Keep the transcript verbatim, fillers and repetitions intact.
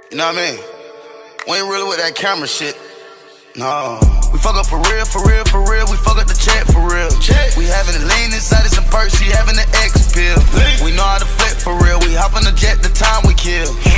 You know what I mean? We ain't really with that camera shit. No. We fuck up for real, for real, for real. We fuck up the check for real. Check. We having it lean inside of some perks. She having the X pill. Lean. We know how to flip for real. We hop on the jet the time we kill.